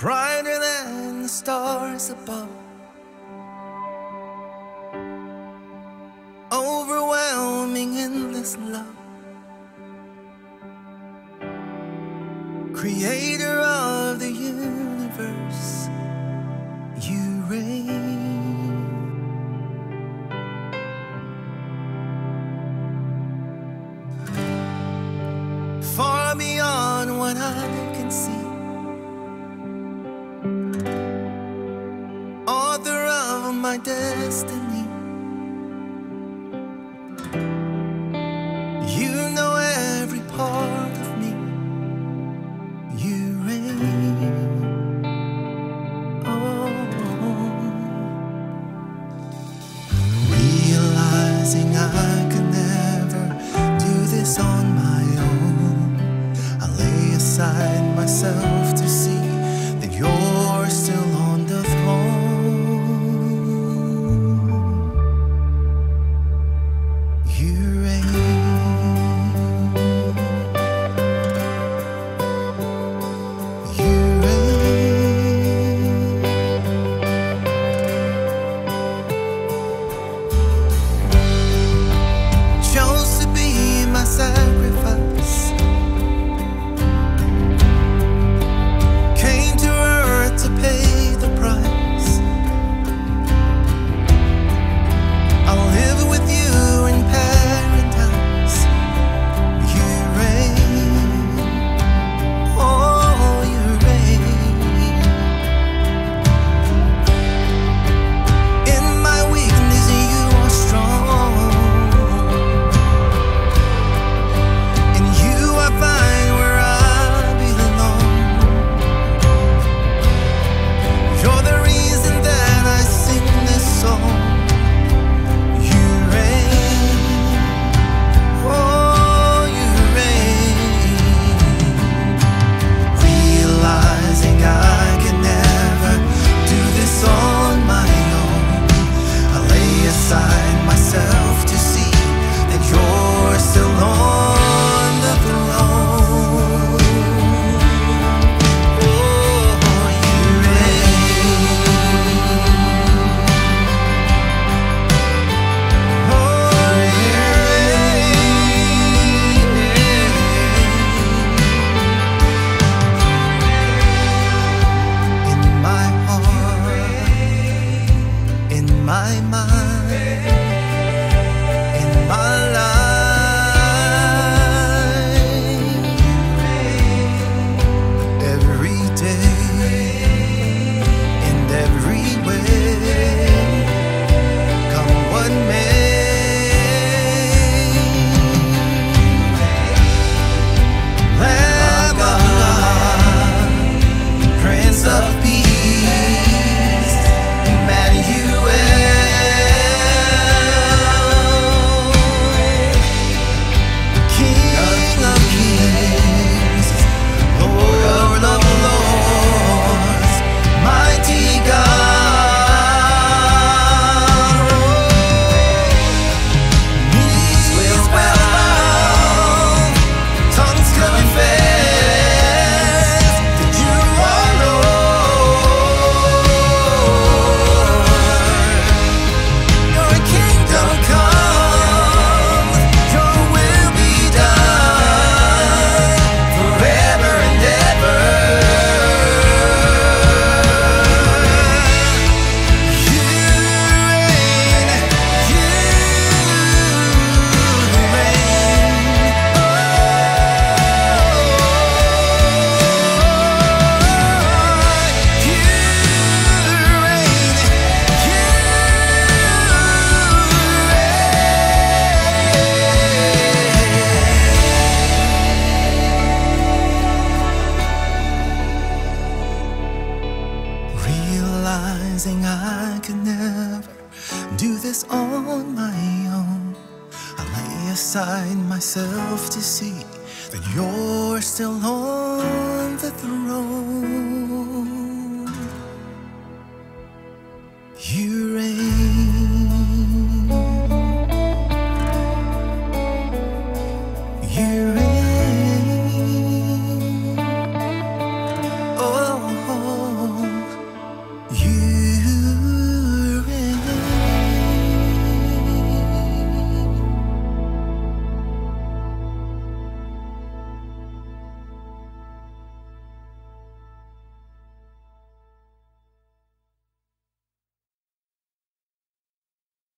brighter than the stars above, overwhelming endless love, creator of the universe, you reign. Far beyond what I can see, author of my destiny, you know every part of me, you reign. Oh, realizing I could never do this on my own, I lay aside myself to see that you're still on the throne. You reign. You reign. Chose to be my sacrifice, came to earth to pay the price. I'll live with you in paradise. You reign. Oh, you reign. In my weakness you are strong, in you I find where I belong. You're the reason that I sing this song. You reign. Oh, you reign. Realizing I can never do this on my own, I lay aside myself to see that you're still on the throne. Oh, you reign. Oh, you reign. In my heart, in my mind, in my life, every day, in every way, come what may. Lamb of God, Prince of Peace, Emmanuel, King of Kings, Lord of Lords, mighty God. Knees will bow, tongues confess that you are Lord. Your kingdom come, your will be done, forever and ever. You reign, you reign. Oh, you realizing I could never do this on my own, I lay aside myself to see that you're still on the throne.